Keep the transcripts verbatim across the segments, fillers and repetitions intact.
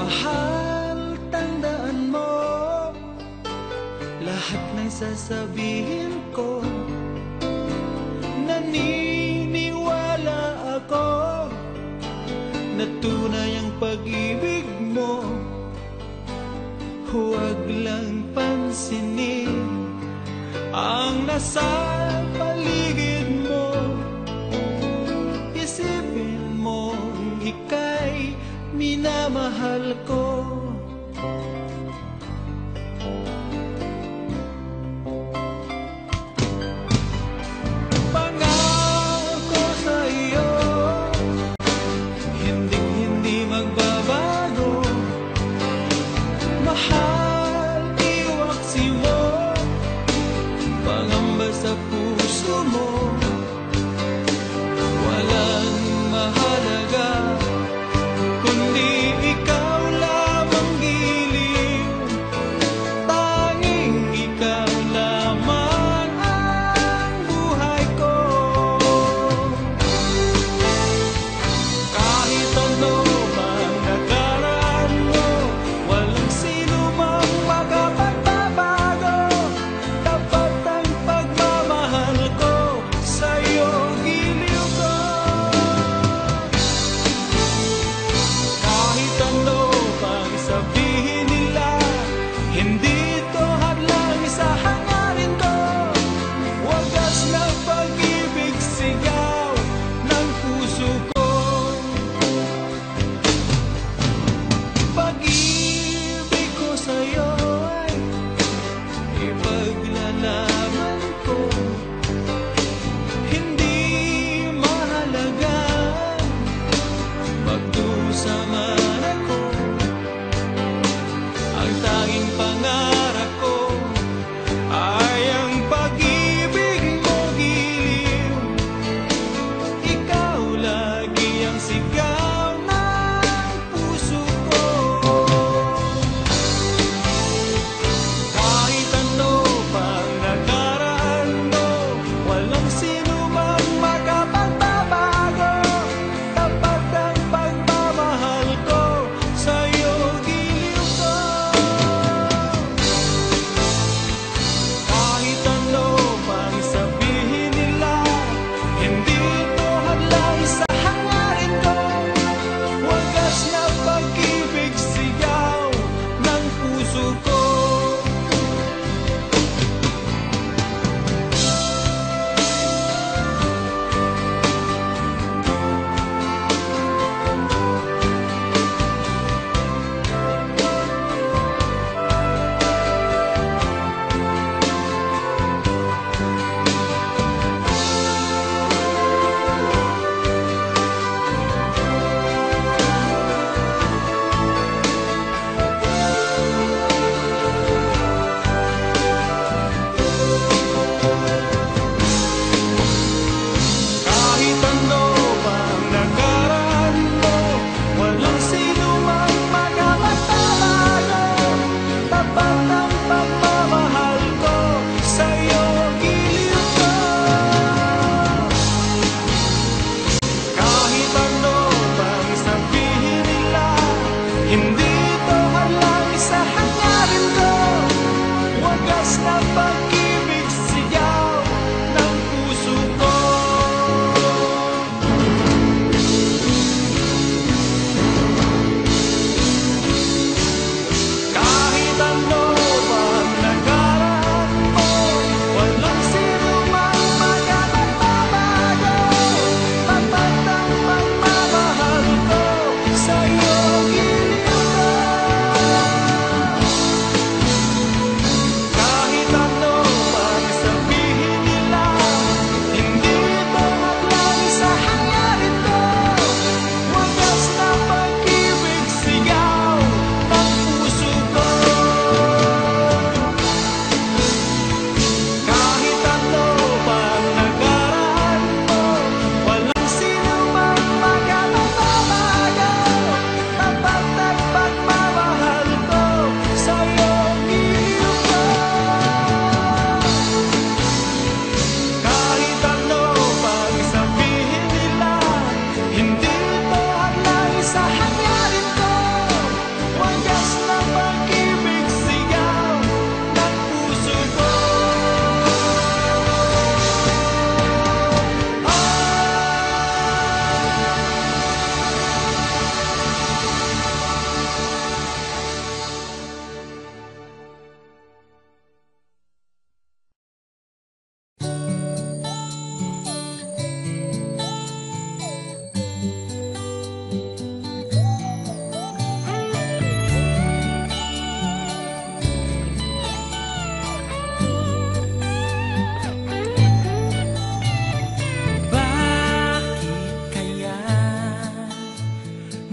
Mahal, tandaan mo lahat ng sasabihin ko. Naniniwala ako na tunay ang pag-ibig mo. Huwag lang pansinin ang nasa paligid mo. Isipin mo ika'y minamahal ko. Pangako sa iyo, hinding-hindi magbabago. Mahal, iwaksi mo pangamba sa puso mo. Walang mahalaga kundi ikaw lamang giliw.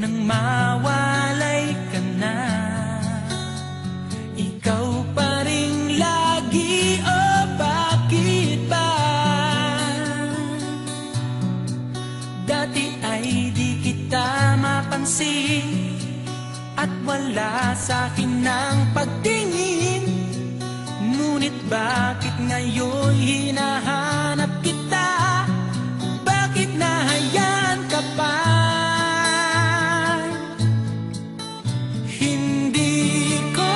nang mawalay ka na. Ikaw pa rin lagi, o oh, bakit ba? Dati ay di kita mapansin at wala sa'kin ng pagtingin. Ngunit bakit ngayon hinahanap kita? Bakit nahayaan ka pa? Hindi ko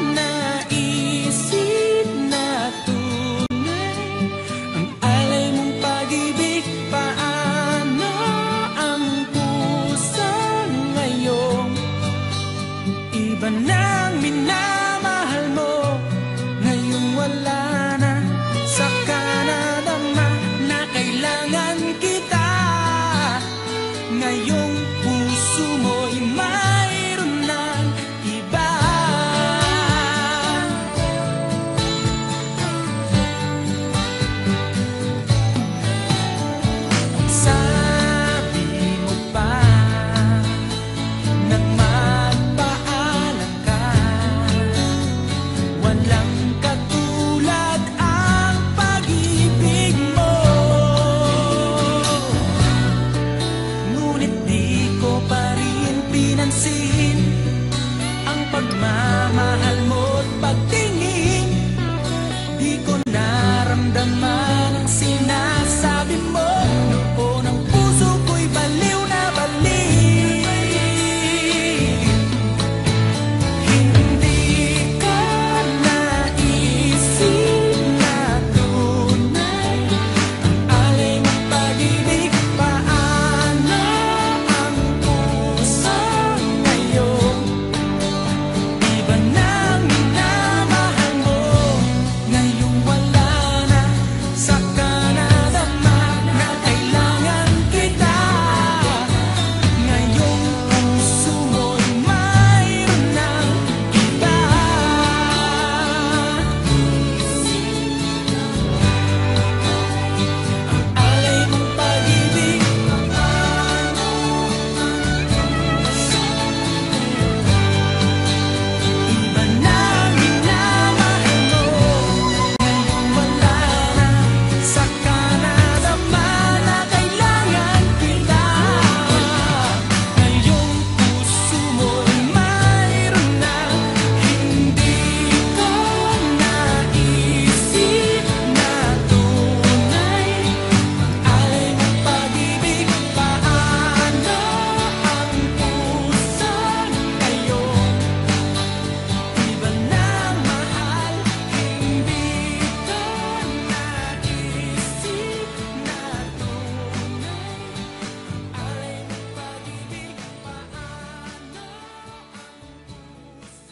naisip na tunay ang alay mong pag-ibig. Paano ang puso ngayon? Iba nang minamahal mo, ngayong wala na. Saka nadama na kailangan kita. Ngayong puso mo'y mayroon ng iba. Sabi mo pa nang magpaalam ka, walang katulad ang pag-ibig mo. Ngunit di ko pa rin pinansin ang pagmamahal mo't pagtingin. Di ko naramdaman ang sinasabi mo. Noon ang puso ko'y baliw na baliw. Hindi ko naisip na tunay ang alay mong pag-ibig. Paano ang puso ngayon? Iba nang minamahal mo, ngayong wala na. Saka nadama na kailangan kita. Ngayong puso mo'y mayroon ng iba. Ang alay mong pag-ibig, iba nang minamahal mo, ngayong wala na. Saka nadama na kailangan kita. Ngayong puso mo'y mayroon na. Hindi ko naisip na tunay ang alay mong pag-ibig. Paano ang puso ngayon? Iba nang mahal, hindi ko naisip na tunay ang alay mong pag-ibig. Paano ang puso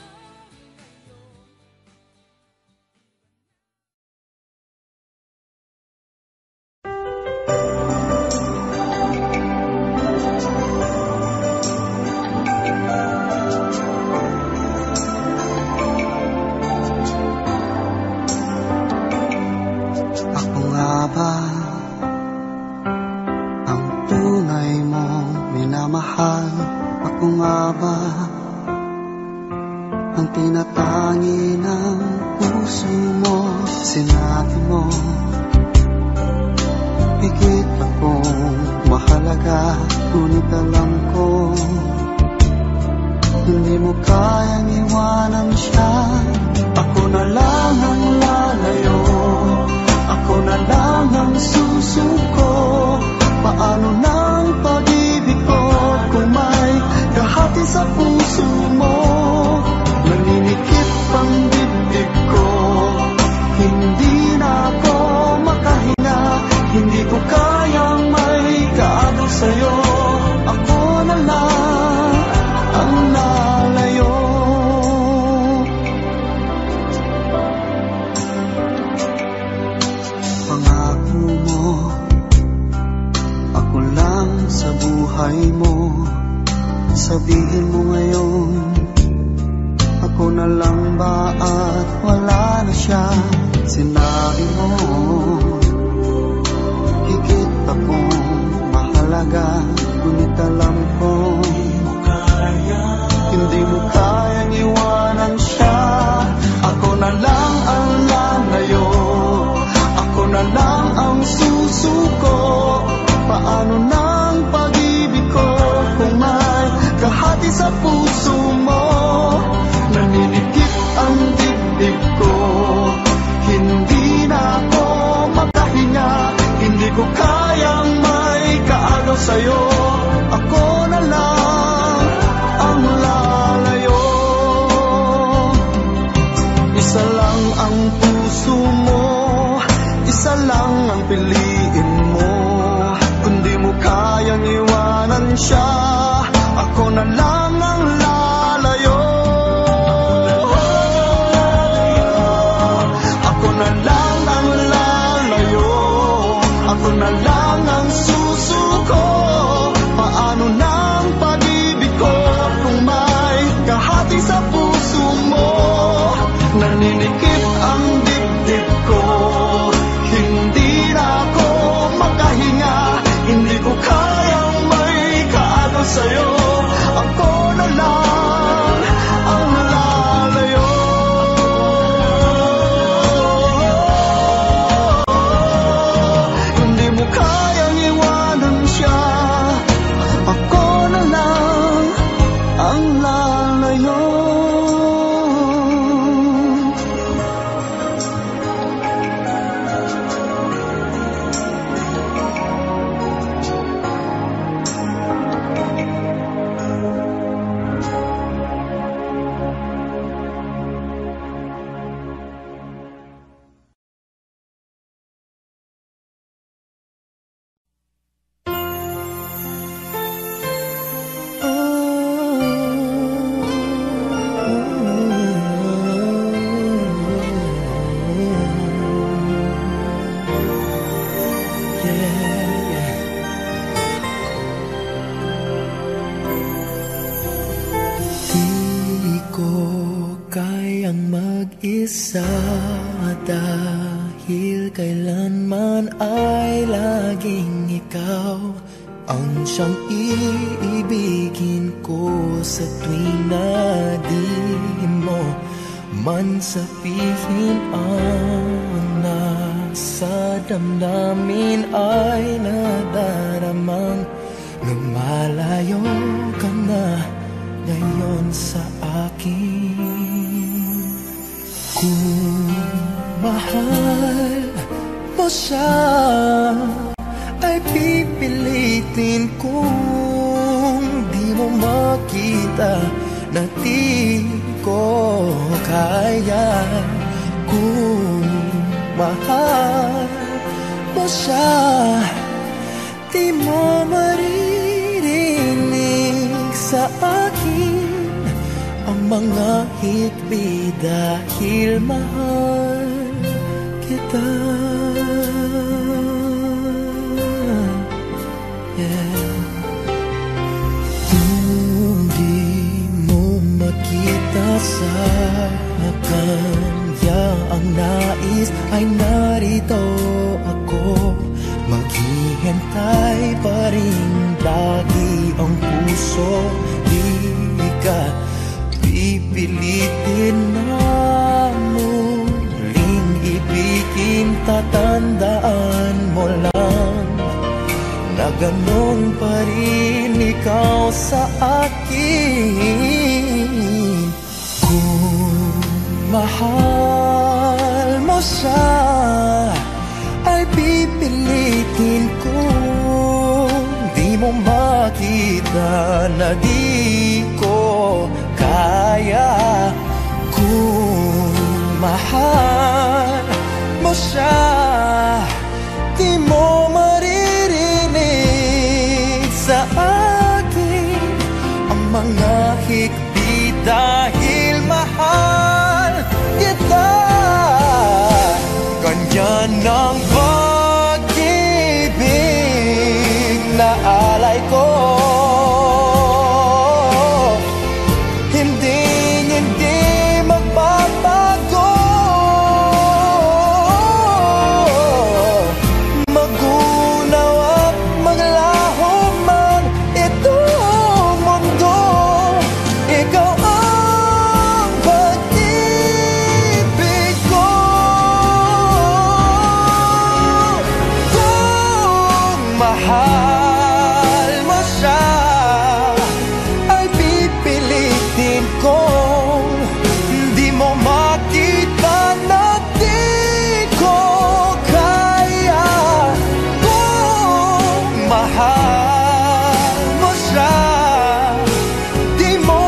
Ako nga ba ang tunay mong minamahal? Ako nga ba ang tinatangi ng puso mo? Sinabi mo higit akong mahalaga, ngunit alam ko hindi mo kayang iwanan siya. Ako na lang ang lalayo, ako na lang ang susuko. Paano nang pag-ibig ko kung may kahati sa puso mo? Naninikip ang dibdib ko, hindi na ako makahinga. Hindi ko kayang may kaagaw sa'yo. Ako na lang ang lalayo. Pangako mo, ako lang sa buhay mo. Sabihin mo ngayon, ako na lang ba at wala na siya? Sinabi mo higit akong mahalaga, ngunit alam ko kahati sa puso mo. Naninikip ang dibdib ko, hindi na ako makahinga. Hindi ko kayang may kaagaw sa'yo. Ako na lang ang lalayo. Isa lang ang puso mo, isa lang ang piliin mo. Kung di mo kayang iwanan siya, ako na lang ang lalayo. Ako na lang ang lalayo. Ako na lang ang susuko. Paano na ang pag-ibig ko kung may kahati sa puso mo? Naninikip ang dibdib ko, hindi na ako makahinga. Hindi ko kayang may kaagaw sa'yo. Ako na lang ang lalayo. Hindi mo kayang iwanan siya. Ako na lang ang lalayo. Isa dahil kailanman ay laging ikaw ang siyang iibigin ko sa tuwing na di mo man sabihin. Ang nasa damdamin ay nadaramang lumalayo ka na ngayon sa akin. Kung mahal mo siya, ay pipilitin kung di mo makita na di ko kaya. Kung mahal mo siya, di mo maririnig sa akin ang mga hikbi dahil mahal kita. Yeah. Kung di mo makita sa kanya ang nais, ay narito ako. Maghihintay pa rin lagi ang puso. Di ka pipilitin na muling ibigin. Tatandaan mo lang na ganon pa rin ikaw sa akin. Kung mahal mo siya, ay pipilitin kung di mo makita na di ko kaya. Kung mahal mo siya, di mo maririnig sa akin ang mga hikbi dahil mahal kita. Ganyan ang pag-ibig na alay ko. kung di mo makita na di ko kaya. Kung mahal mo siya, di mo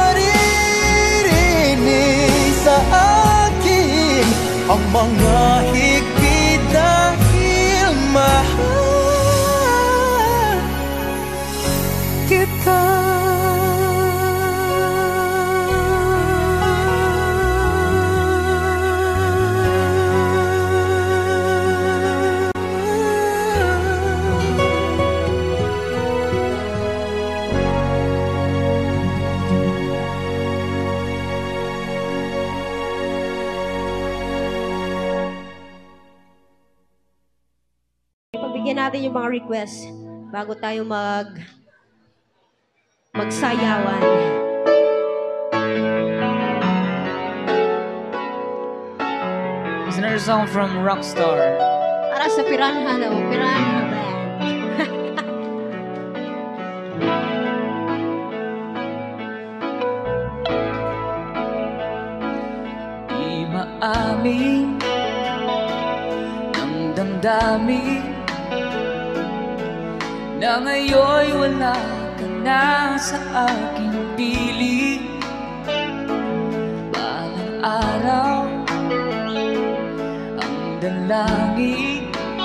maririnig sa akin ang mga higpit dahil mahal kita. Pagbigyan natin yung mga request bago tayo mag magsayawan. It's another song from Rockstar. Para sa Piranha na o Piranha Band. Di maamin ng damdamin na ngayon'y wala ka na sa aking piling. Balang araw ang dalangin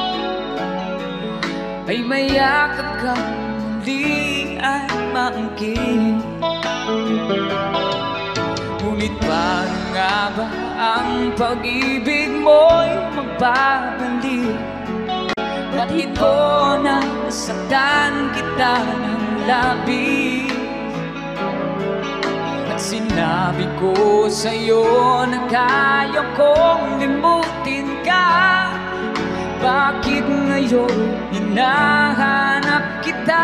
ay mayakap kang muli at maangkin. Ngunit paano nga ba ang pag-ibig mo'y magbabalik? Bakit ko na nasaktan kita ng labis? At sinabi ko sa'yo na kaya kong limutin ka. Bakit ngayon hinahanap kita?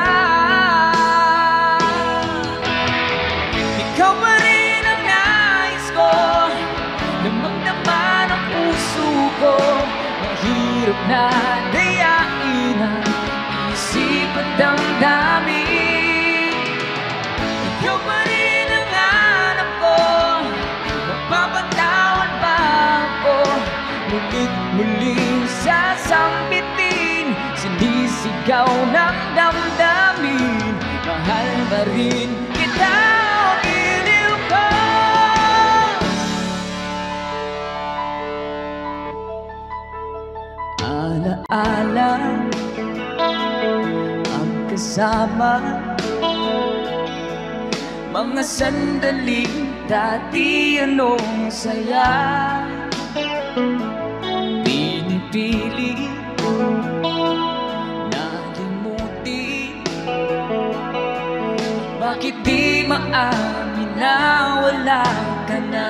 Ikaw pa rin ang nais ko na magdama ng puso ko. Mahirap na dayain ang isip at damdamin. Ikaw pa rin ang hanap ko, magpapatawad ba ako? Ngunit muling sasambitin, sinisigaw ng damdamin. Mahal pa rin kita o iliw ko. Alaala ang kasama, mga sandaling dati anong saya. Pinipili nalimutin, bakit di maamin na wala ka na?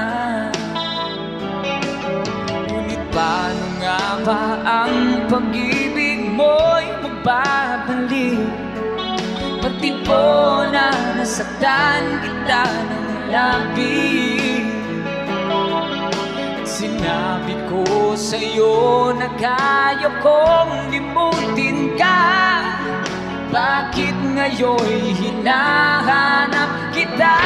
Ngunit paano nga ba ang pag-ibig mo'y magbabalik? Pati po na nasaktan kita ng labis. Sinabi ko sa'yo na kaya kong limutin ka. Bakit ngayon'y hinahanap kita?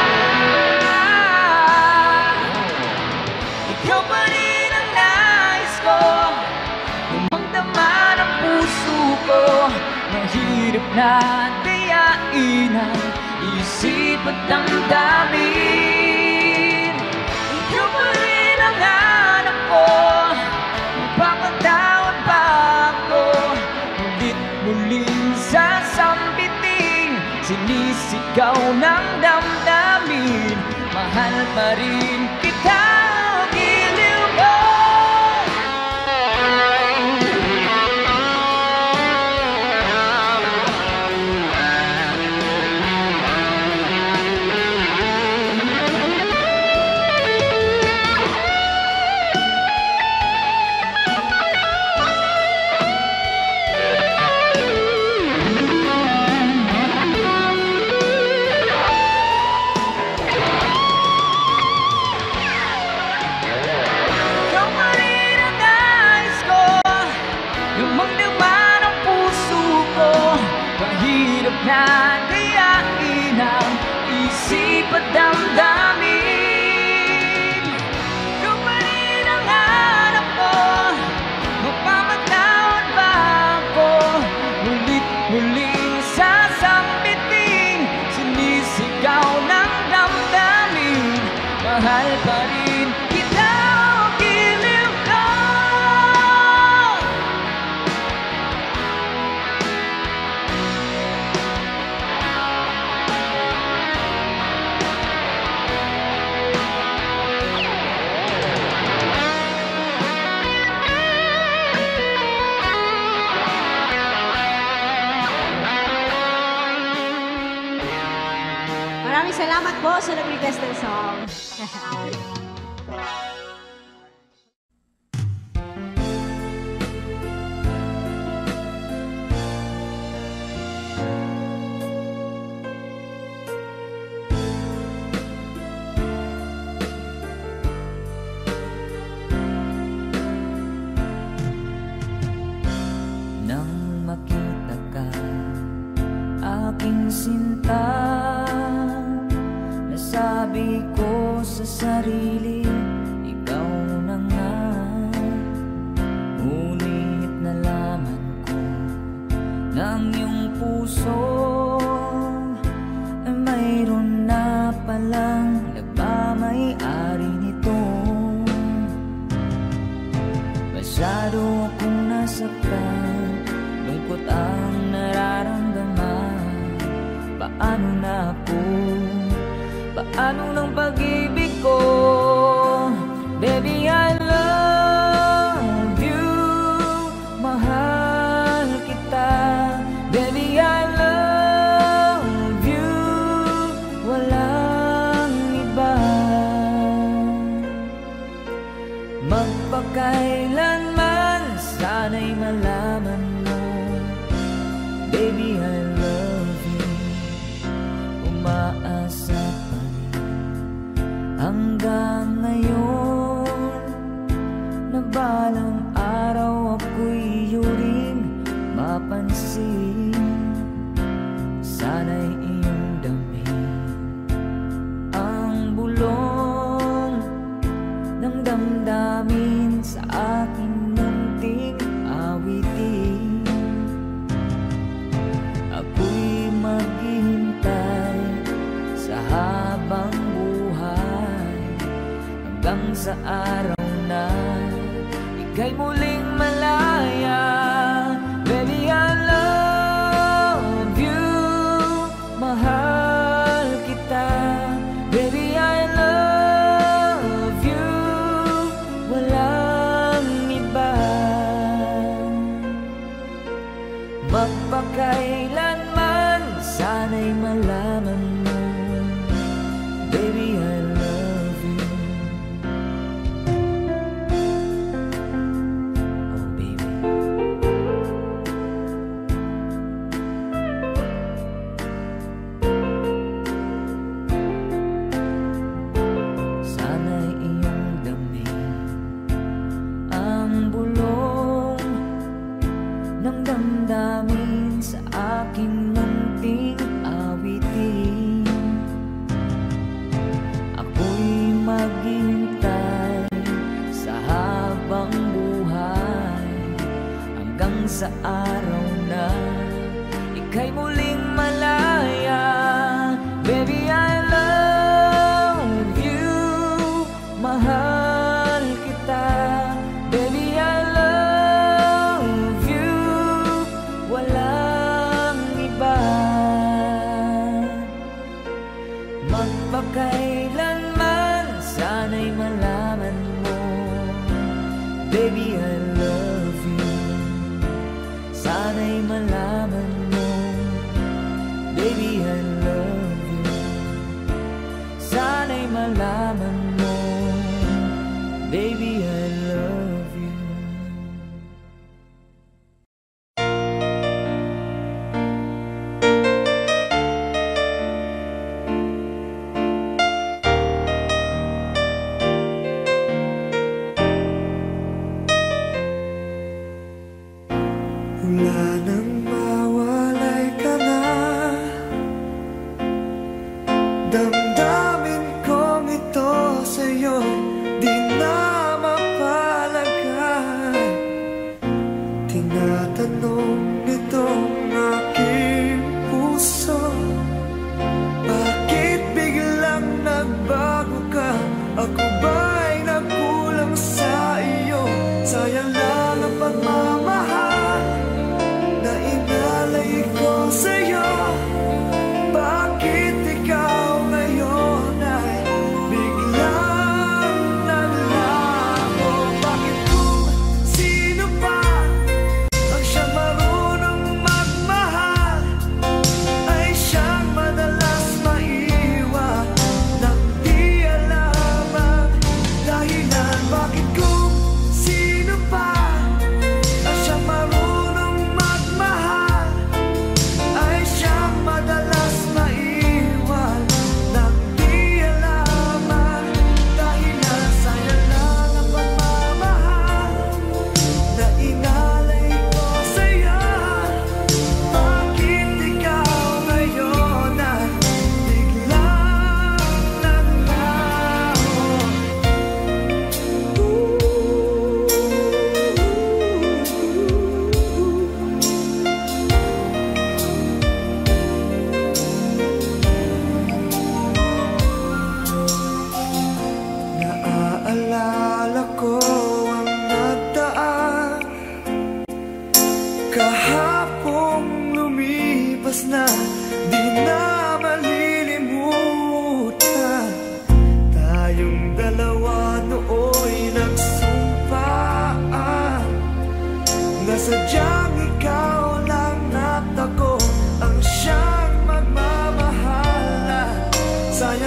Ikaw pa rin ang nais ko, magdama ng puso ko. Mahirap na dayain ang isip at damdamin. Ikaw pa rin ang hanap ko, magpapatawad ba ako? Ulit muling sasambitin, sinisigaw ng damdamin. Mahal pa rin kita, giliw ko. mahal pa rin kita o giliw ka. Maraming salamat po sa nag-request ng song. Nang makita ka, aking sinta, nasabi ko sa sarili, ikaw na nga. Ngunit nalaman ko ng iyong puso ay mayroon na palang nagmamay-ari nito. Masyado akong nasaktan, lungkot ang nararamdaman. Paano na ako? Paano ng pag-ibig ko? Baby, I love you. Mahal kita. Baby, I love you. Walang iba. Magpakailanman sana'y malaman mo, baby, I love you. Umaasa pa rin hanggang ngayon na balang araw ako'y iyong mapansin. Sana'y iyong damhin ang bulong ng damdamin sa aking munting awitin. Ako'y maghihintay sa habang buhay hanggang sa araw na ika'y muling malaya. Baby, I love you. Mahal kita. Baby, I love you. Walang iba. Magpakailanman sana'y malaman mo, baby, I love you. Oh, baby. Sana'y iyong damhin ang bulong ng damdamin sa aking munting awitin. Ako'y maghihintay sa habang buhay hanggang sa araw na ika'y muling malaya. Baby, I love you. Mahal kita. Baby, I love you. Walang iba. Magpakailanman sana'y malaman mo, baby, I love you. Sana'y malaman mo, baby, I love you. Sana'y malaman mo, baby, I love you.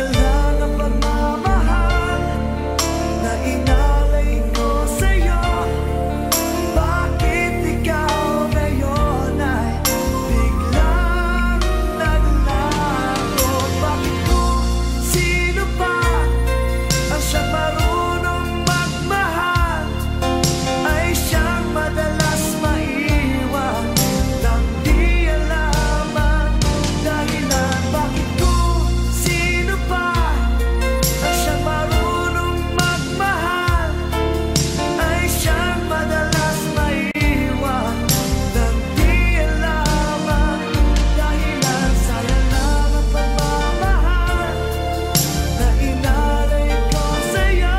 lang ang pagmamahal na inalay ko sa'yo. Bakit ikaw ngayon ay biglang naglago? Bakit kung sino pa ang siyang marunong magmahal ay siyang madalas maiwan nang di alam ang dahilan? Bakit kung sino pa ang siyang marunong magmahal ay siyang madalas maiwan nang di alam ang dahilan? Sayang lang ang pagmamahal na inalay ko sa'yo.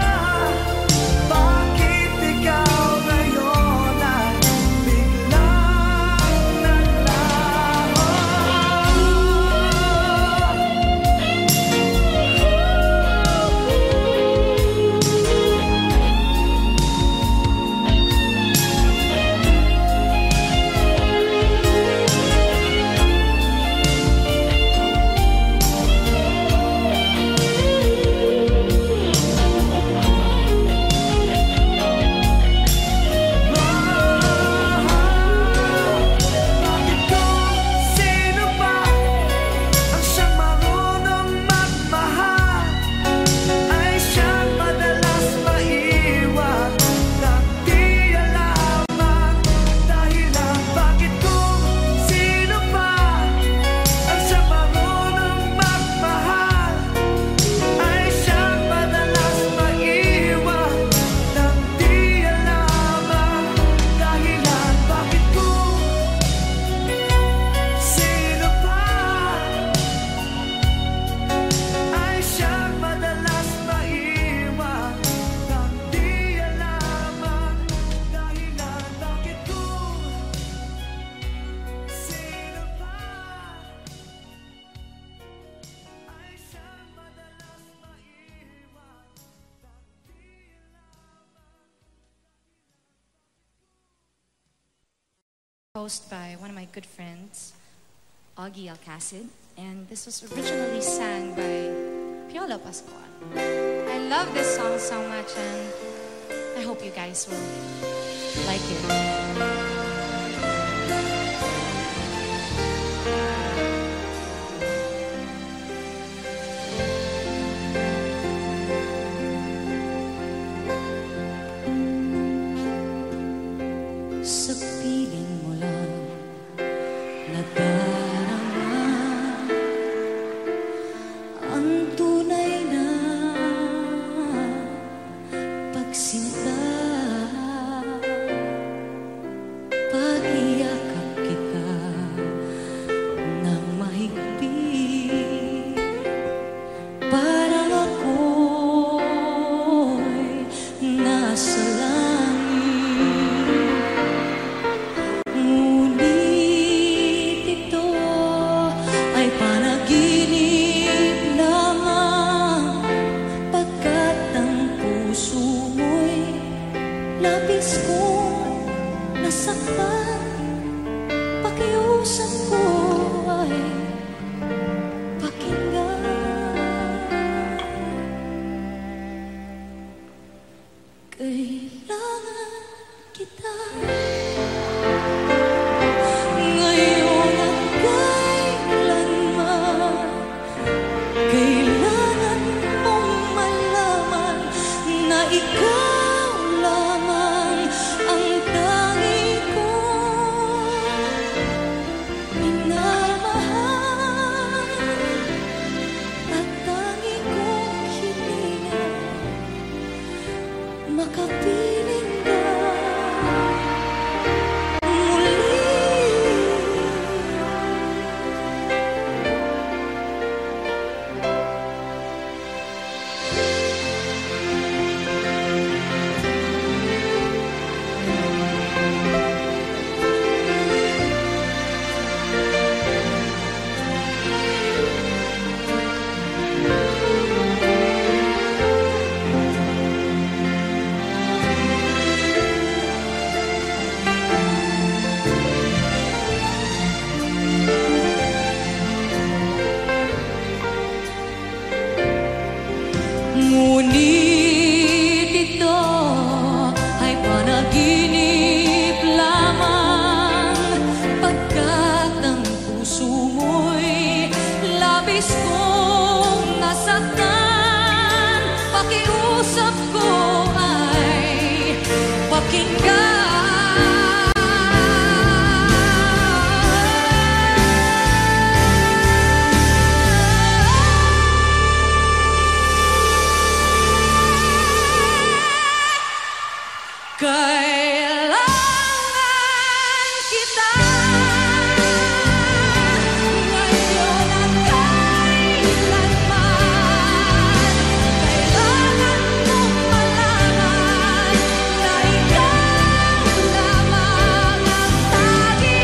Bakit ikaw ngayon ay biglang naglaho? Bakit kung sino pa ang siyang marunong magmahal ay siyang madalas maiwan nang di alam ang dahilan? Bakit kung sino pa ang siyang marunong magmahal ay siyang madalas maiwan nang di alam ang dahilan? Bakit kung sino pa ay siyang madalas maiwan nang di alam ang dahilan? Bakit kung sino pa ay siyang madalas maiwan nang di Composed by one of my good friends, Augie Alcacid, and this was originally sang by Piolo Pascual. I love this song so much, and I hope you guys will like it. Sa piling mo lang nadarama ang tunay na pagsinta. Pag-iyakap kita ng mahigpit, parang ako'y nasa langit. Ngunit ito ay panaginip lamang, pagkat ang puso mo'y labis kong nasaktan. Pakiusap ko ay pakinggan. Kailangan kita ngayon at kailanman. Kailangan mong malaman na ikaw lamang ang tangi kong minamahal at tangi kong hininga makapiling ka muli. Ngunit ito ay panaginip lamang, pagkat ang puso mo'y labis kong nasaktan. Pakiusap ko ay pakinggan. Kailangan kita ngayon at kailanman. Kailangan mong malaman na ikaw lamang ang lagi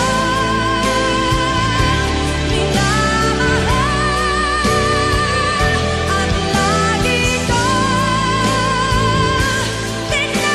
kong minamahal at lagi kong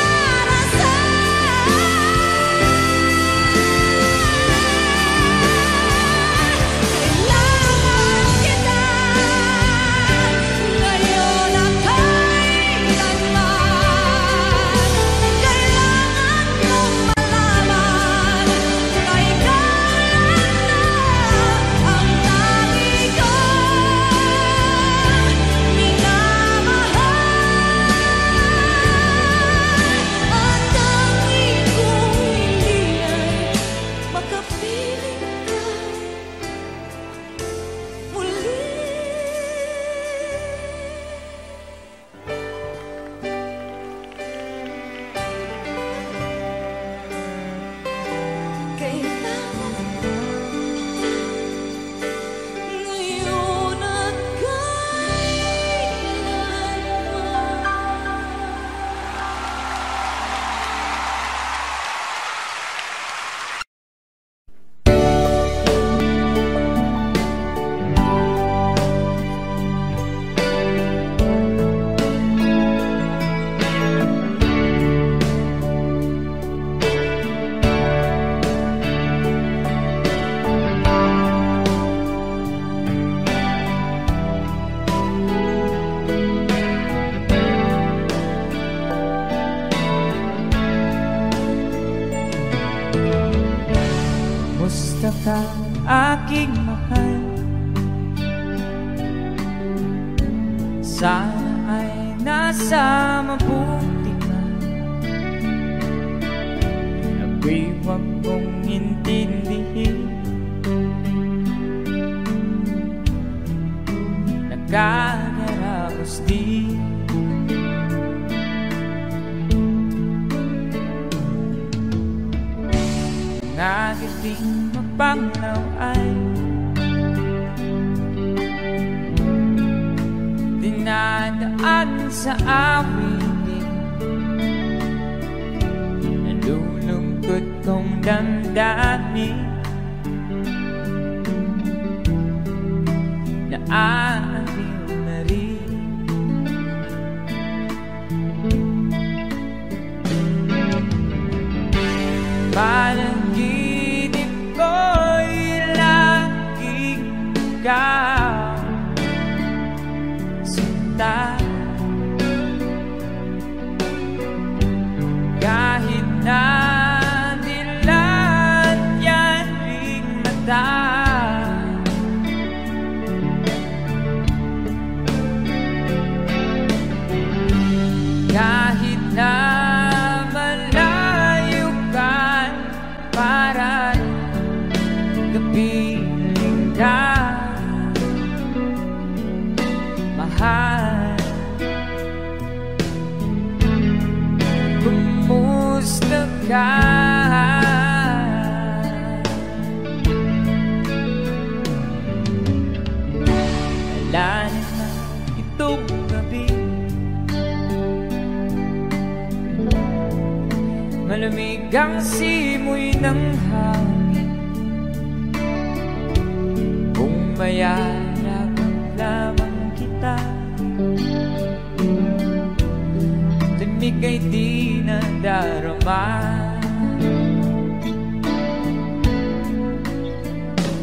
Kumusta ka, aking mahal? Sana ay nasa mabuti ka. Ako'y huwag mong intindihin. Nagkagaraos din. Nagating mapanglaw ay dinadaan sa awitin. Nalulungkot kong damdamin, naaaliw na rin. Panaginip ko'y laging ikaw, sinta. Kahit na dilat yan ring mata, kahit na kapiling ka, mahal. Kumusta ka? Wala na itong gabi, malamig ang simoy ng hangin. Kung mayayag lamang kita, lamig ay di nadarama.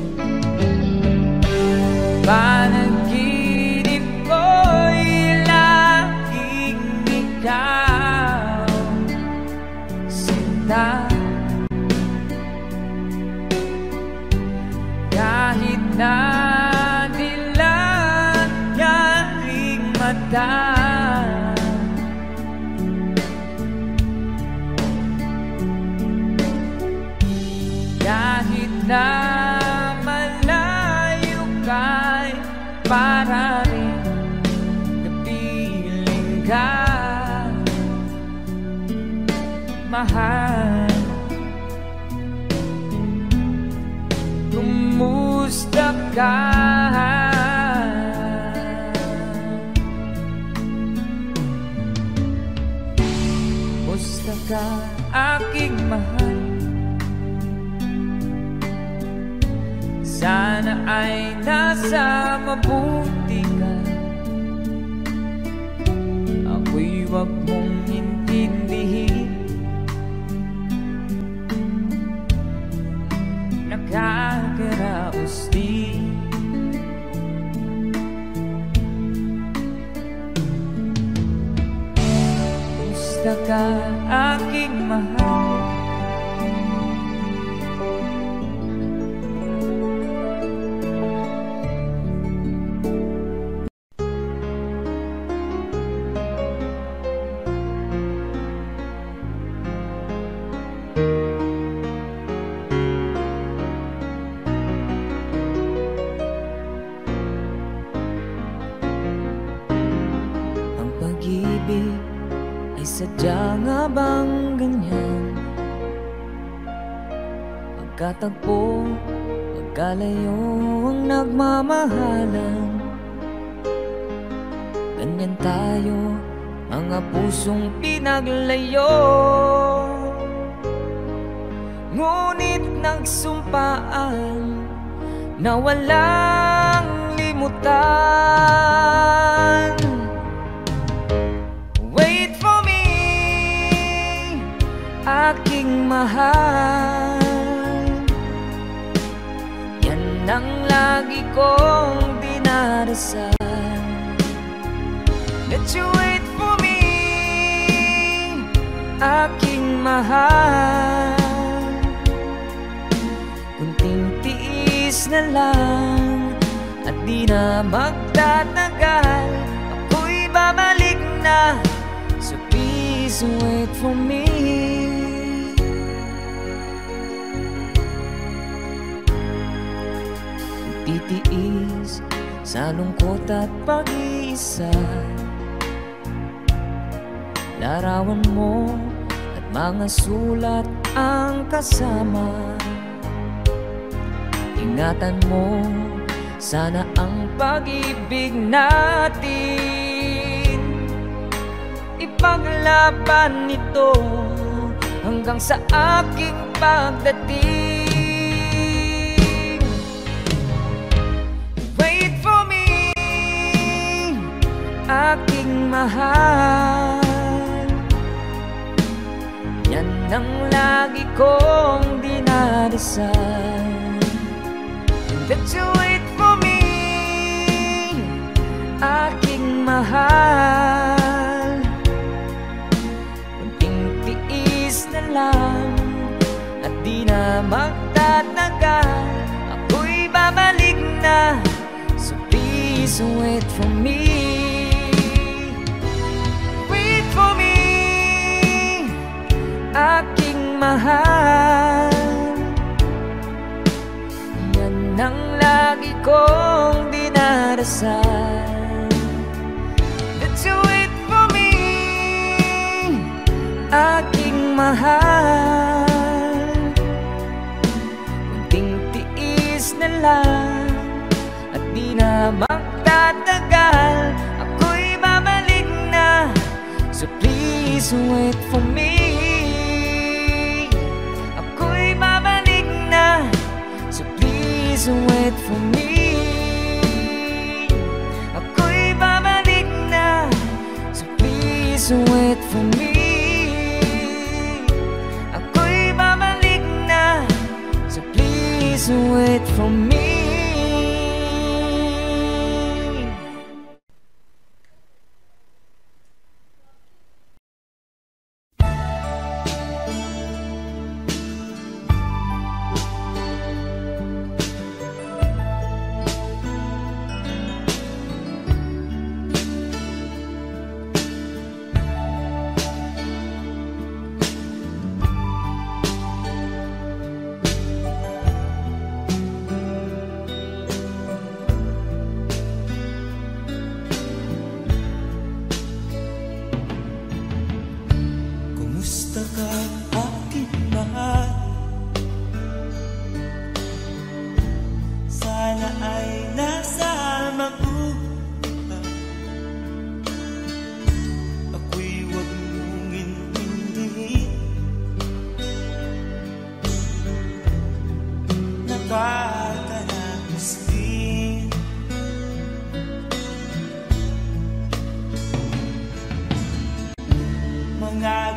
Panaginip ko'y lang mata. Kahit na malayo ka'y para rin napiling ka, mahal. Kumusta ka? Kumusta ka, aking mahal? Sana ay nasa mabuti ka. Ako'y wag mong intindihin. Nakakaraos din. Kumusta ka, aking mahal? Sadya nga bang ganyan? Pagkatagpo, pagkalayo ang nagmamahalan. Ganyan tayo, mga pusong pinaglayo. Ngunit nagsumpaan na walang limutan. Aking mahal, yan ang lagi kong dinarasal. That you wait for me, aking mahal. Kunting tiis na lang at di na magtatagal. Ako'y babalik na, so please wait for me. Titiis sa lungkot at pag-iisa, larawan mo at mga sulat ang kasama. Ingatan mo sana ang pag-ibig natin. Ipaglaban nito hanggang sa aking pagdating. Aking mahal, yan ang lagi kong dinarasal. That you wait for me, aking mahal. Kunting tiis na lang at di na magtatagal. Ako'y babalik na, so please wait for me. Aking mahal, yan ang lagi kong dinarasal. That you wait for me, aking mahal. Kunting tiis na lang at di na magtatagal. Ako'y babalik na, so please wait for me. Wait for me. Ako'y babalik na, so please wait for me. Ako'y babalik na, so please wait for me.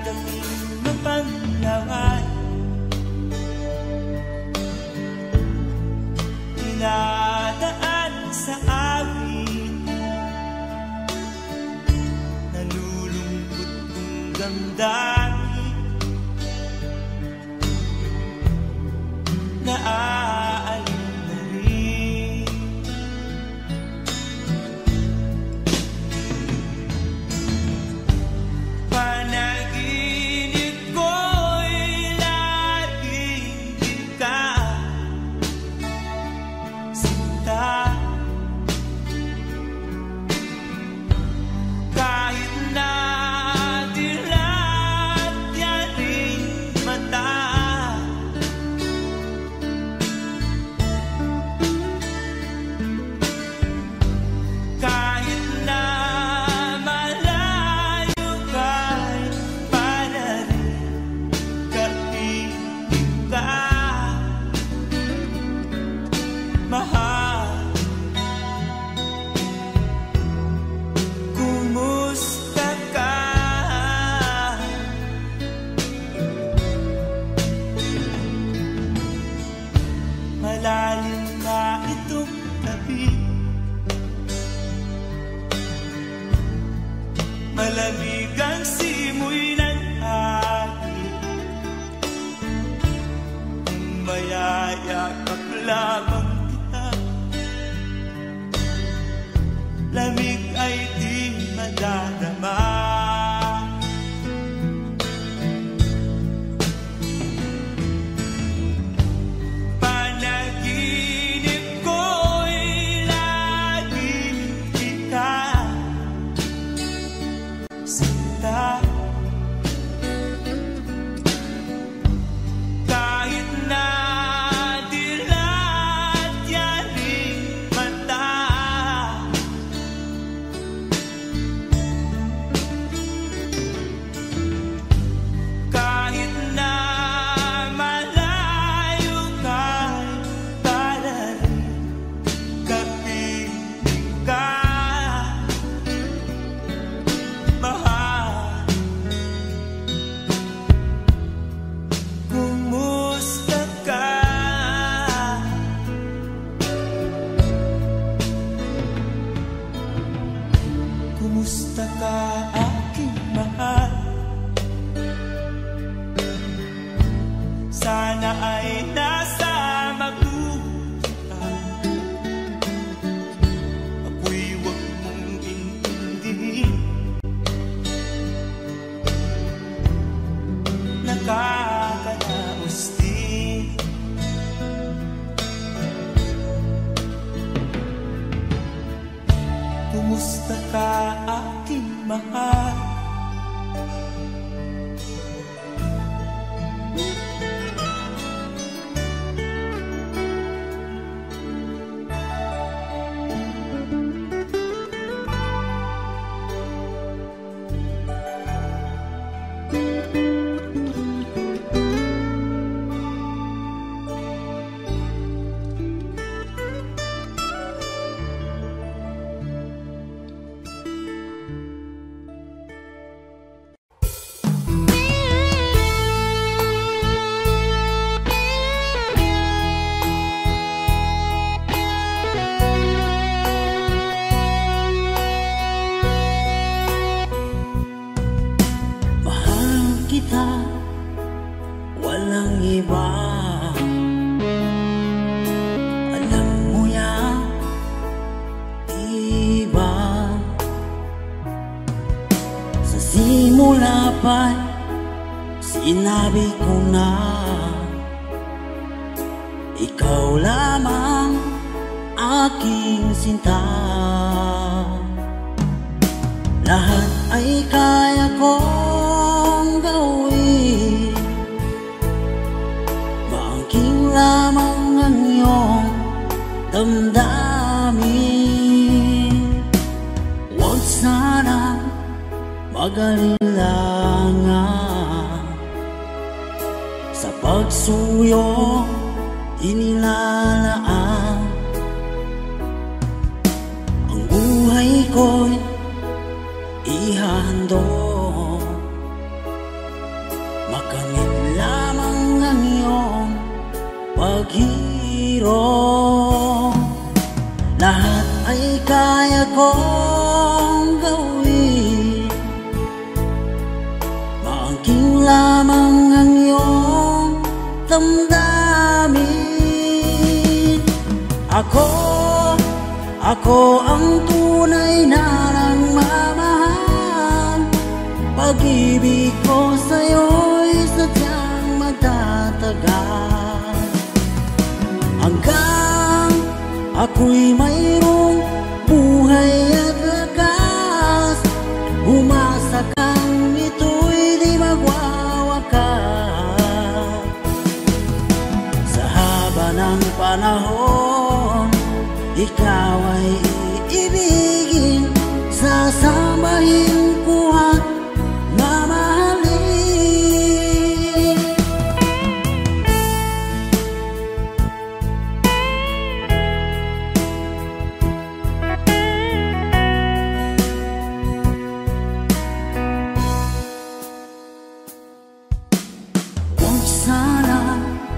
damdaming mapanlaway, dinadaan sa awit, nalulungkot kong damdamin, naaalin na rin. Panaginip ko'y laging ikaw, sinta. Kahit na dilat yaring mata, kahit na malayo ka'y para rin kapiling ka, mahal. Kumusta ka? Malalim na itong tabi, malamig ang simoy ng hangin, kung mayayakap lamang kita, lamig ay di madadama. Panaginip ko'y laging ikaw, sinta. Kahit na dilat yaring mata, kahit na malayo ka'y para rin kapiling ka, mahal. Kumusta ka? Kumusta ka, aking mahal? Sana ay nasa mabuti ka, ako'y huwag mong intindihin, nakakalaos din. Kumusta ka, aking mahal? Mahal kita, walang iba. Alam mo yan, diba? Sa simula pa, sinabi ko na ikaw lamang aking sinta. Lahat ay kaya kong gawin, maangking lamang ang iyong damdamin. Huwag sana mag-alilangan sa pagsuyo inilalaan. Ang buhay ko'y ihahandog paghiro. Lahat ay kaya kong gawin, maangking lamang ang iyong damdamin. Ako, ako ang tunay na nagmamahal. Pag-ibig ko sa'yo'y sadyang magtatagal, hanggang ako'y mayroong buhay at lakas. Umasa kang ito'y di magwawakas. Sa haba ng panahon, ikaw ay iibigin, sasambahin ko at mamahalin. Huwag sana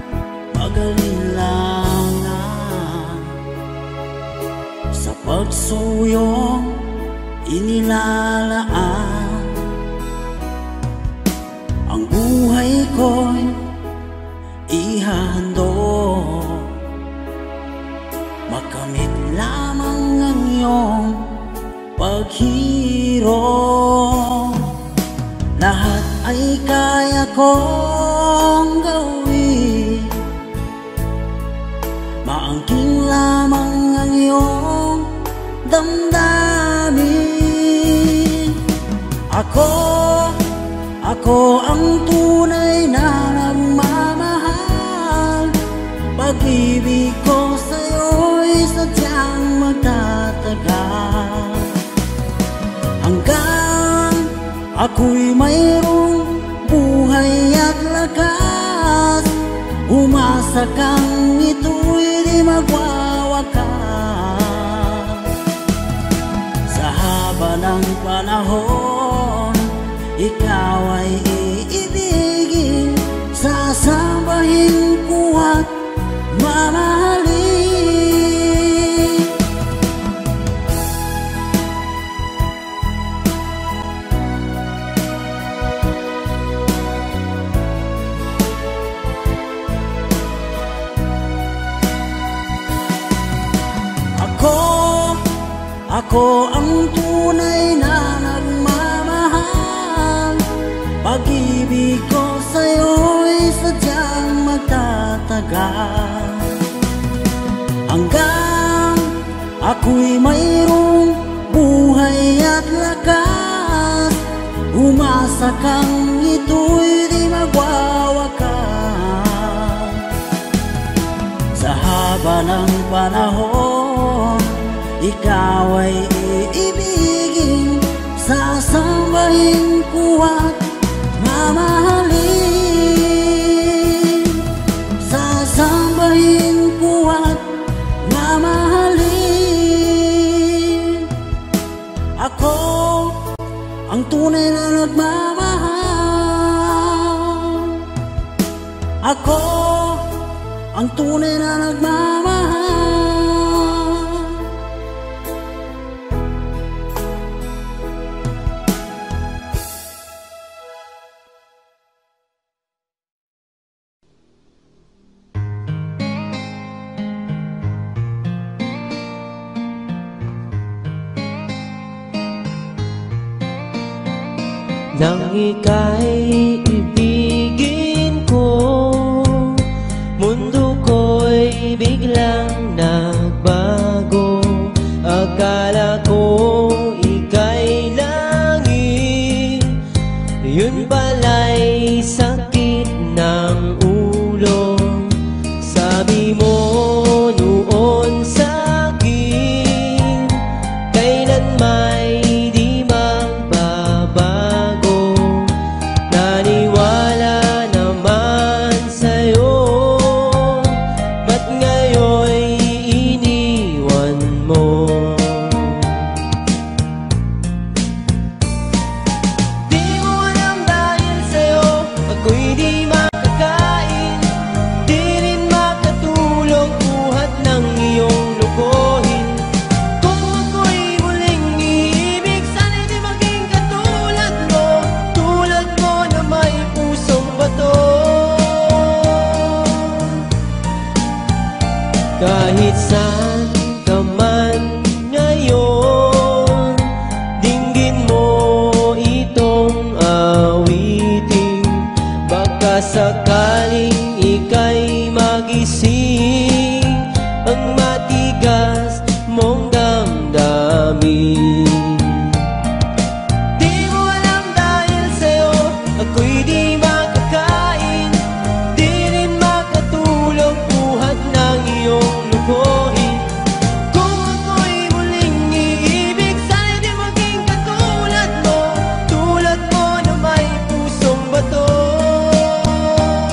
mag-alilangan sa pagsuyong inilalaan. Ang buhay ko'y ihahandog, makamit lamang ang iyong paghiro. Lahat ay kaya kong gawin, maangking lamang ang iyong damdamin. Ako, ako ang tunay na nagmamahal. Pag-ibig ko sa'yo'y sadyang magtatagal, hanggang ako'y mayroong buhay at lakas. Umasa kang ito'y di magwawakas. Sa haba ng panahon, ikaw ay iibigin, sasambahin ko at mamahalin. Ako, ako ang tunay na nagmamahal. Pag-ibig ko sa'yo'y sadyang magtatagal, hanggang ako'y mayroong buhay at lakas. Umasa kang ito'y di magwawakas. Sa haba ng panahon, ikaw ay iibigin, sasambahin ko at mamahalin. Sasambahin ko at mamahalin. Ako ang tunay na nagmamahal. Ako ang tunay na nagmamahal. Nang ika'y ibigin ko, mundo ko'y biglang nagbago. Akala ko ika'y langit, yun pala'y sakit ng ulo. Sabi mo noon sa'kin, kailan may di magbabago. Naniwala sakaling ika'y magising ang matigas mong damdamin. Di mo alam dahil sa'yo ako'y di makakain, di rin makatulog buhat ng iyong lukuhin. Kung ako'y muling iibig, sana'y di maging katulad mo, tulad mo na may pusong bato.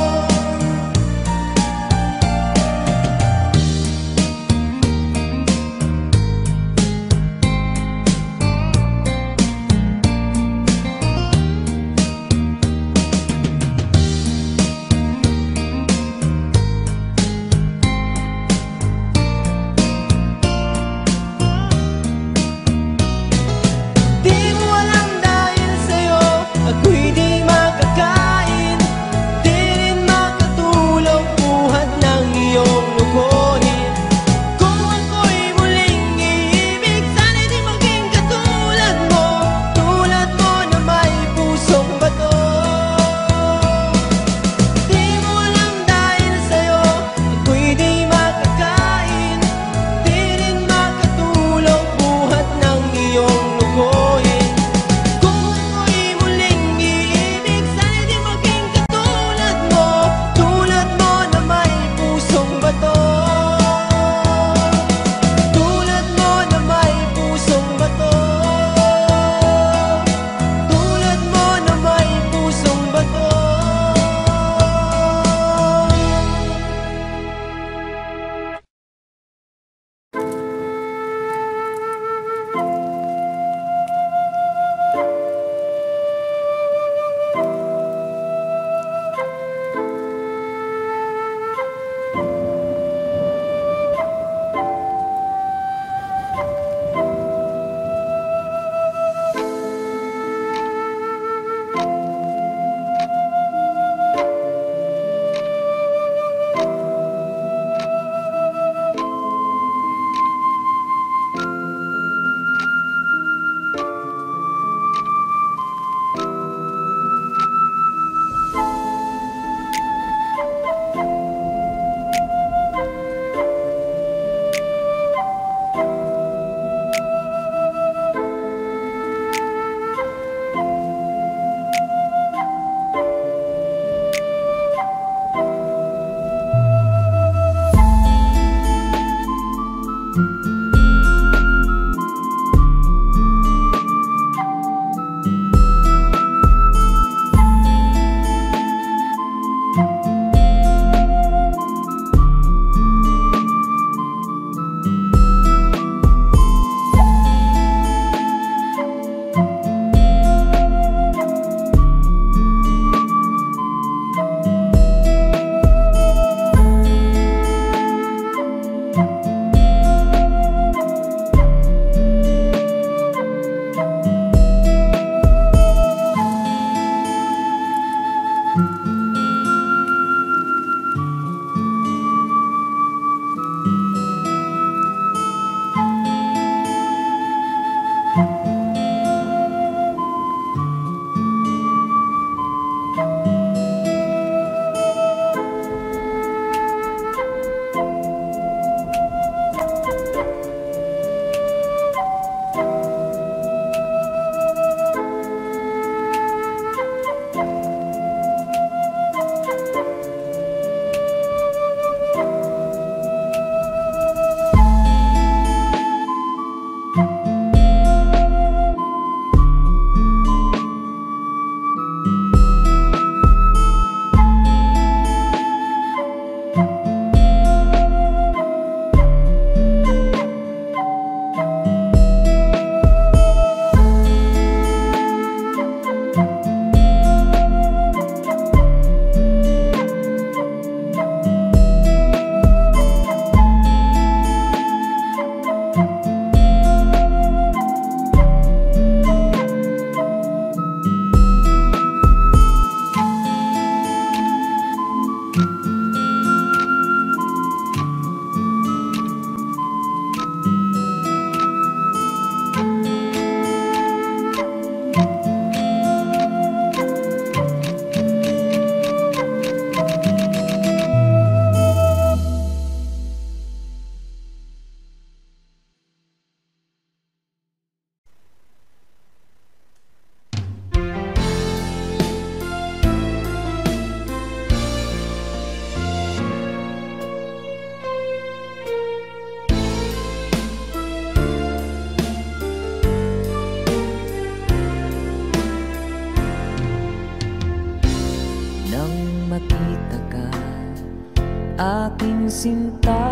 aking sinta.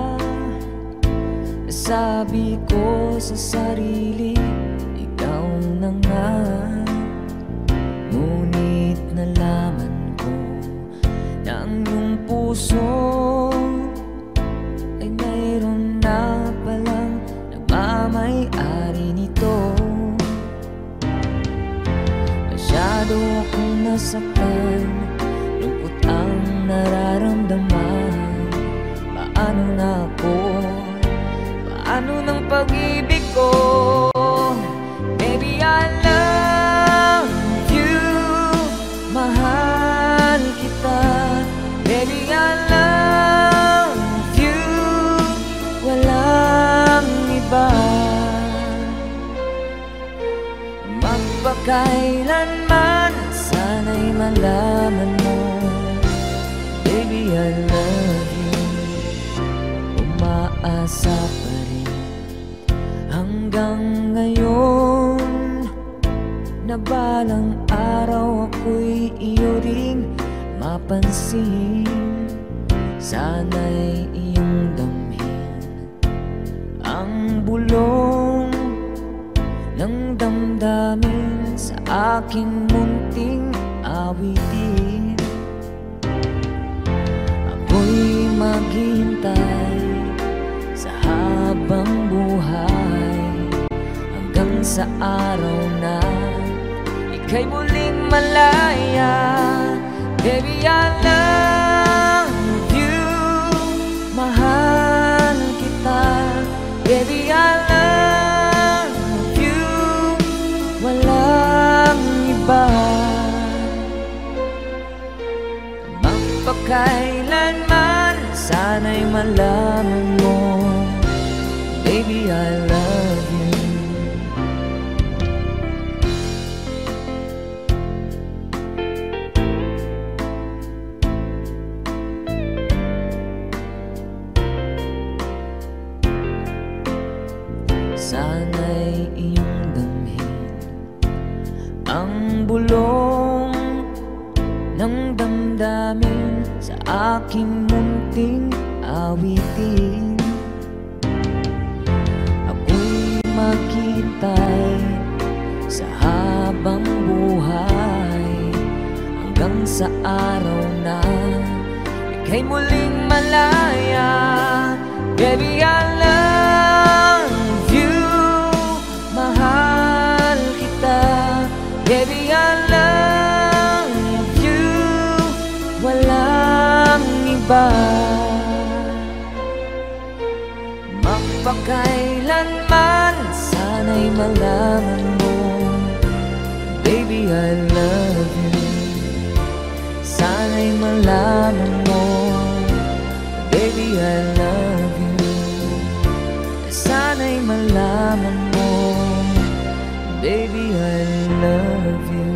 Sabi ko sa sarili, ikaw na nga. Ngunit nalaman ko na ang iyong puso ay mayroon na palang nagmamay-ari nito. Masyado akong nasaktan, lungkot ang nararamdaman. Paano na ako? Paano ng pag-ibig ko? Baby, I love you, mahal kita. Baby, I love you, walang iba. Magpakailanman, sana'y malaman mo, baby, I love you. Umaasa pa rin hanggang ngayon na balang araw ako'y iyo ding mapansin. Sana'y iyong damhin ang bulong ng damdamin sa aking munting awitin. Ako'y maghihintay sa habang buhay hanggang sa araw na ika'y muling malaya. Baby, I love you, mahal kita. Baby, I love you, walang iba. Magpakailanman, sana'y malaman mo, baby, I love you. Sana'y iyong damhin ang bulong ng damdamin sa aking munting awitin. Ako'y makitay sa habang buhay hanggang sa araw na ika'y muling malaya. Baby, I love you, mahal kita. Baby, I love you, walang iba. Magpakailanman, sana'y malaman mo, baby, I love you. Sana'y malaman mo, baby, I love you. Sana'y malaman mo, baby, I love you.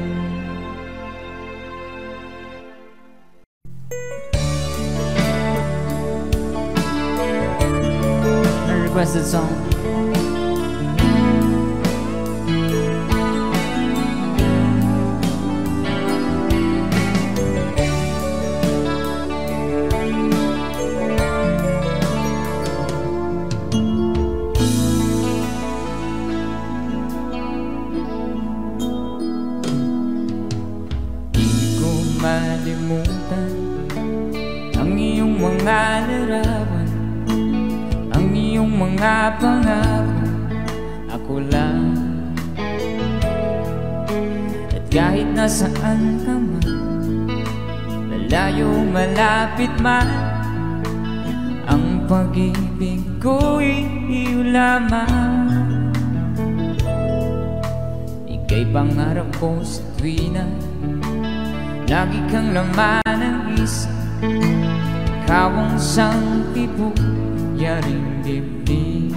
A requested song. Malimutan ang iyong mga larawan, ang iyong mga pangako, ako lang. At kahit nasaan ka man, malayo malapit man, ang pag-ibig ko'y iyo lamang. Ika'y pangarap ko sa tuwina, lagi kang laman ng isip. Ikaw ang siyang tibuyaring dibdib.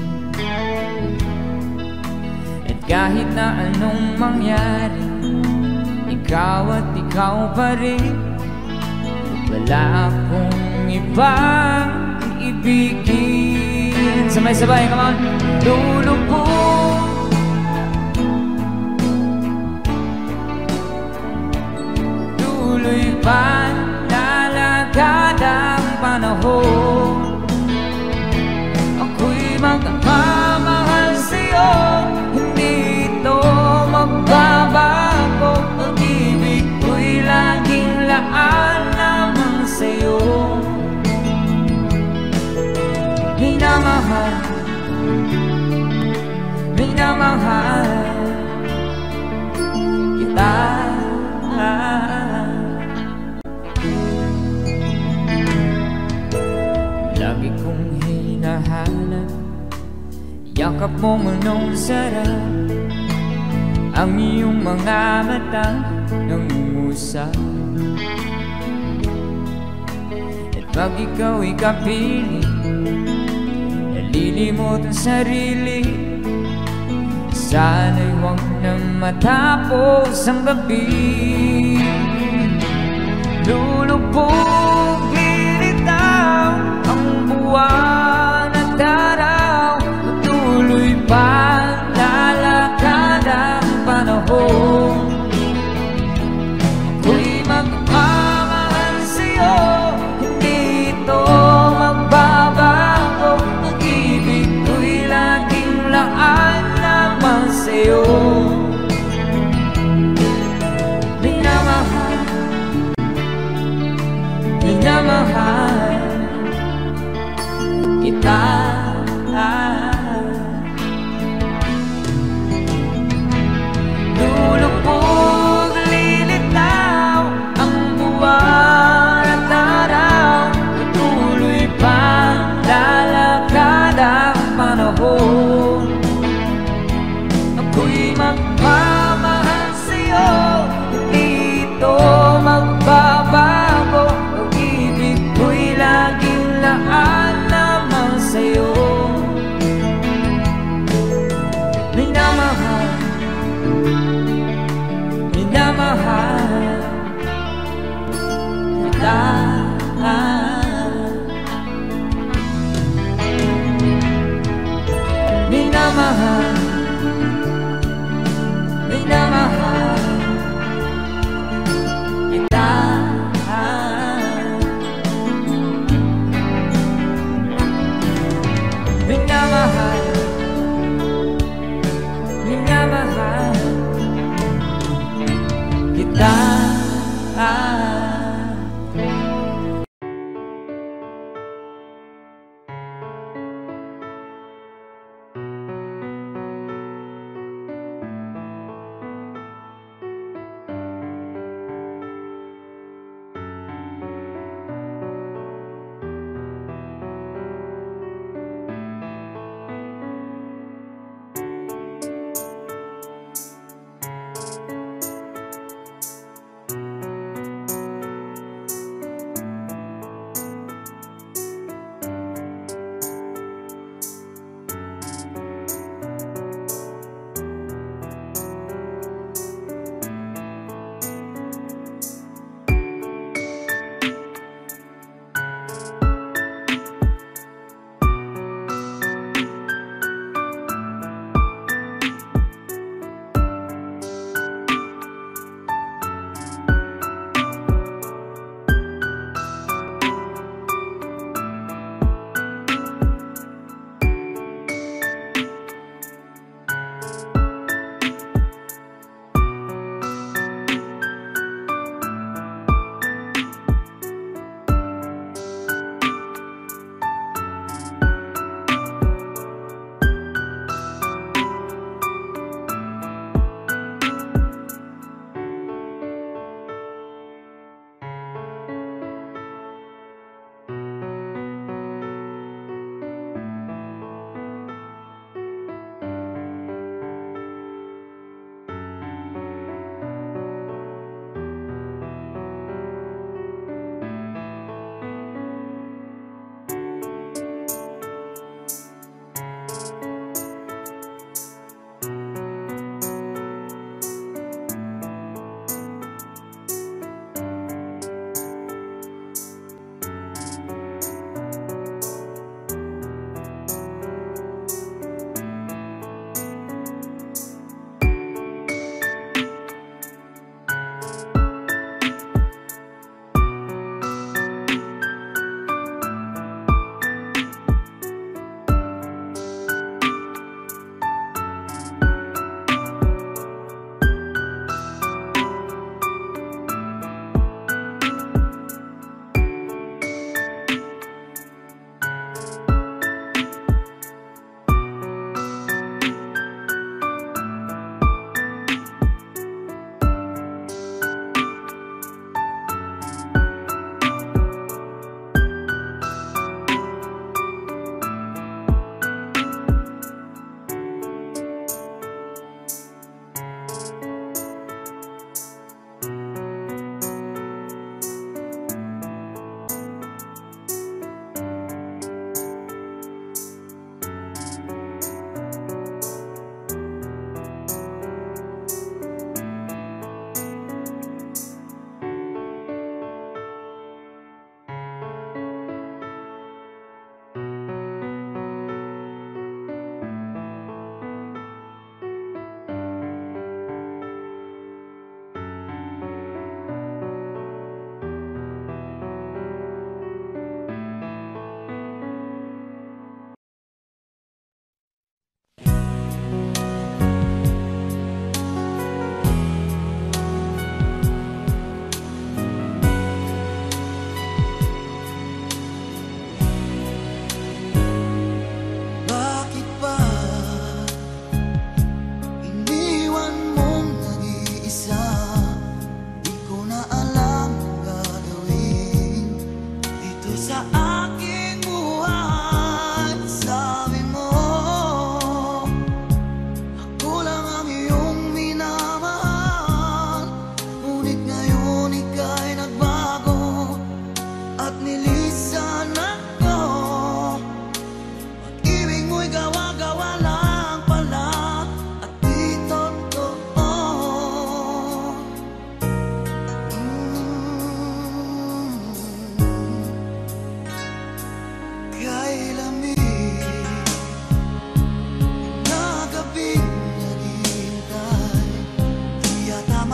At kahit na anong mangyari, ikaw at ikaw pa rin. Wala akong ibang iibigin. Sabay-sabay, come on! Lulubog tuloy pa lalakad ang panahon. mata. Lagi kong hinahanap yakap mo manong sarap. Ang iyong mga mata nangungusap. At pag ikaw'y kapili, nalilimot ang sarili. Sana'y huwag na matapos ang gabi. Lulubog, lilitaw ang buwan at araw. Tuloy pa lalakad ang panahon. Ako'y magmamahal sa'yo, hindi ito magbabago. Ang ibig ko'y laging laan naman sa'yo. Minamahal, minamahal,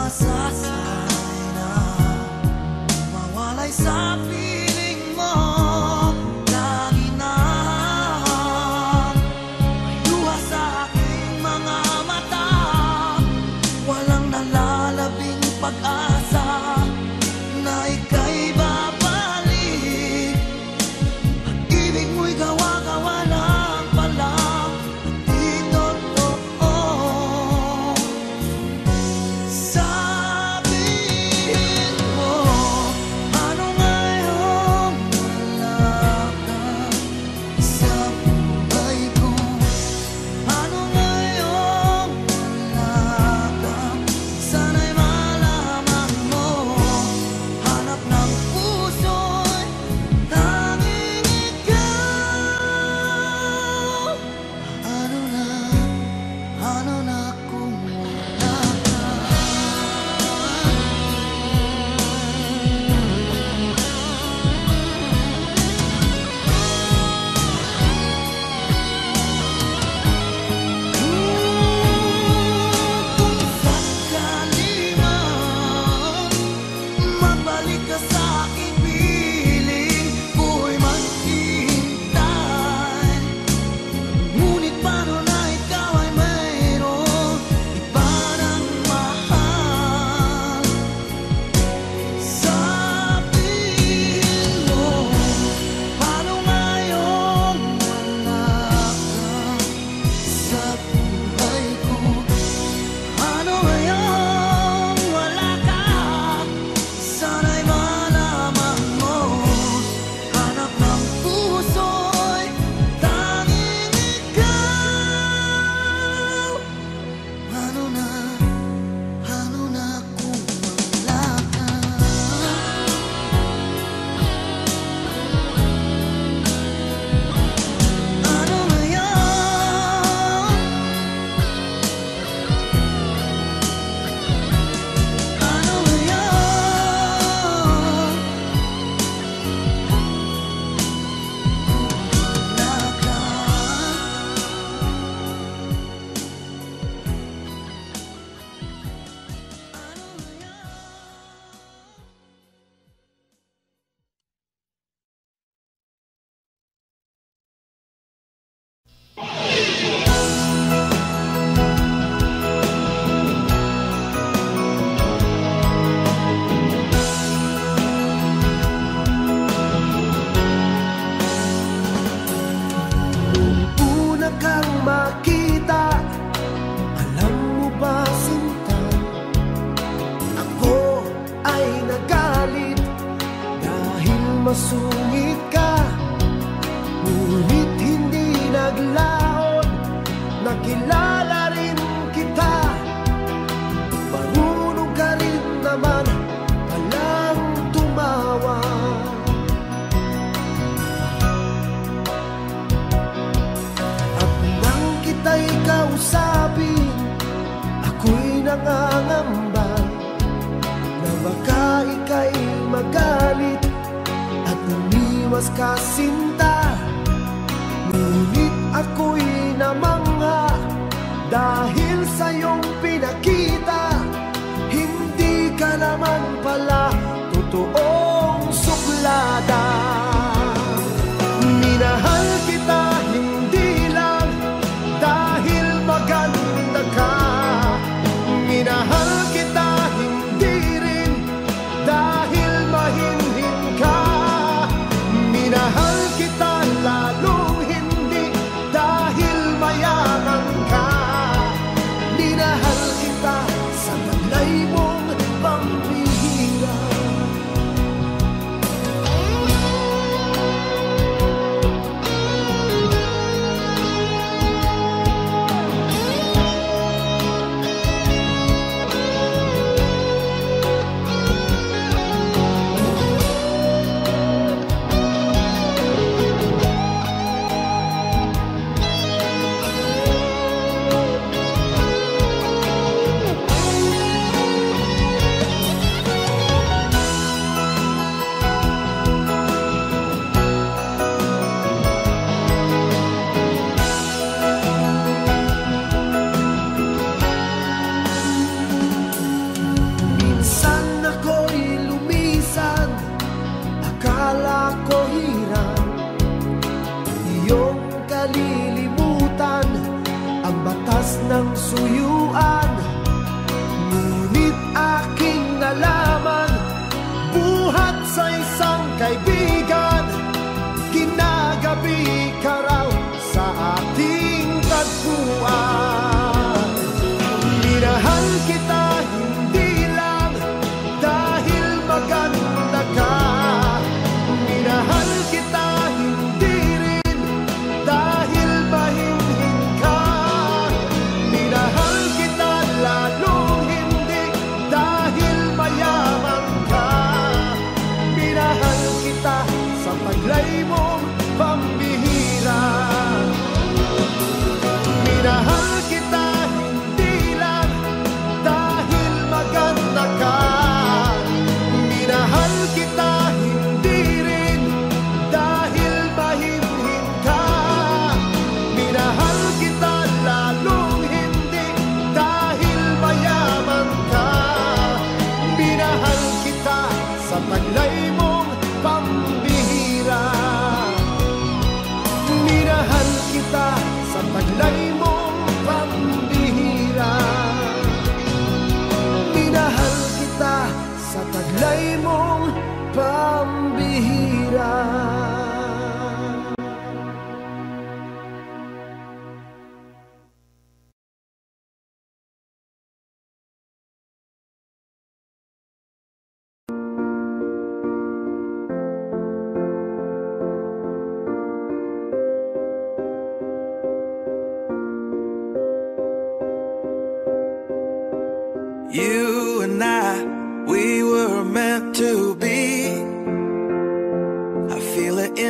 masasanay na mawalay sa piling mo. Lagi na may luha sa aking mga mata, walang nalalabing pag-asa na ika'y babalik. Pag-ibig mo'y gawa-gawa lang pala, di totoo. Sabihin mo, ano ngayong wala ka sa buhay ko? Ano ngayong wala ka? Sana'y malaman mo, hanap ng puso'y tanging ikaw. Ano na, ano na kung wala ka? Kung sakali man mabalik ka sa aking piling, ko'y maghihintay. Ngunit paano na ikaw ay mayroong iba ng mahal? Sabihin mo, paano ngayong wala ka sa buhay ko? Ano ngayong wala ka? Sana'y malaman mo, hanap ng puso'y tanging ikaw. Ano na, ano na kung wala ka? Ano ngayon? Ano ngayon? Wala ka. Una kang makita, alam mo ba sinta, ako ay nagalit dahil masungit ka. Ngunit hindi naglaon, nakilala rin kita. Marunong ka rin naman palang tumawa. At nang kita'y kausapin, ako'y nangangamba na baka ika'y magalit at umiwas ka sinta. Ngunit ako'y namangha dahil sa iyong pinakita, hindi ka naman pala totoong suplada. Minahal kita hindi lang dahil maganda ka, minahal kita hindi rin dahil mahinhin ka, minahal kita lalong hindi dahil mayaman ka, minahal kita sa taglay mong pambihira.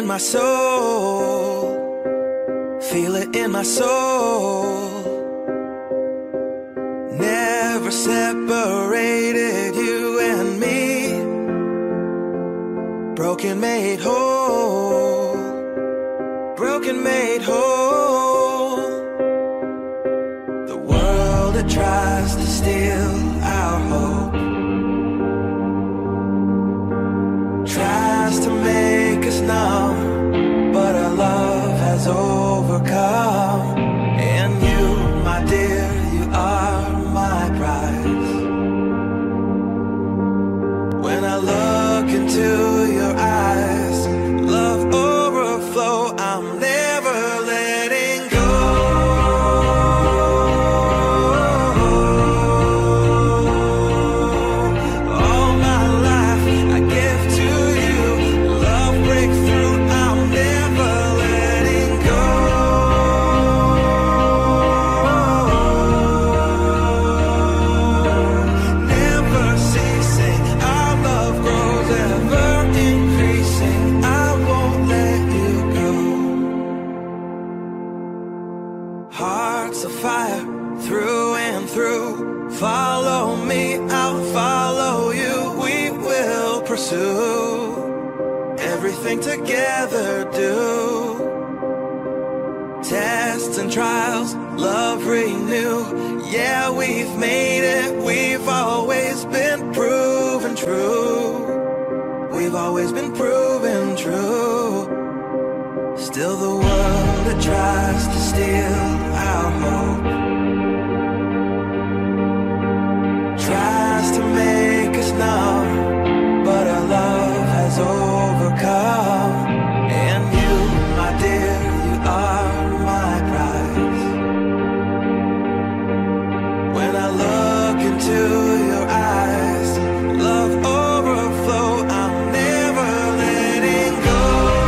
my soul, feel it in my soul. Never separated you and me. Broken made whole, broken made whole. The world that tries to steal our hope tries to make us numb, but our love has overcome. And you, my dear, you are my prize. When I look into your eyes, love overflow, I'm never letting go. All my life I give to you, love breakthrough, I'm never letting go. Never ceasing, our love grows, ever increasing, I won't let you go. Hearts of fire, through and through. Follow me, I'll follow you. We will pursue everything together, do. Tests and trials, love renew. Yeah, we've made it, we've always been proven true. We've always been proven true. Still the world that tries to steal our hope tries to make us numb, but our love has overcome. And you, my dear, you are my prize. When I look into your eyes, love overflow, I'm never letting go.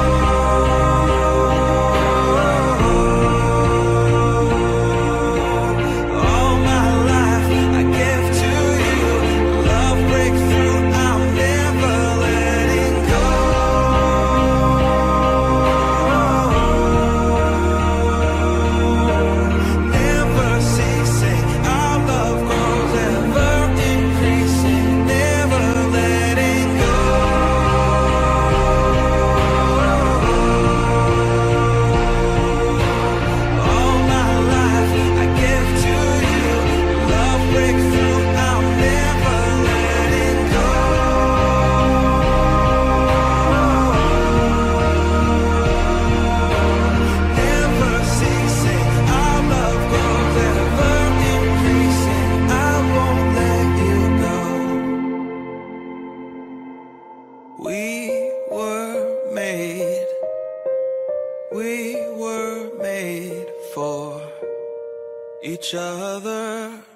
All my life I give to you, love breakthrough, I'm never letting go. Never ceasing, our love grows, ever increasing, never letting go. All my life I give to you, love breakthrough, I'm never letting go. Never ceasing, our love grows, ever increasing, I won't let you go. We were made, we were made for each other.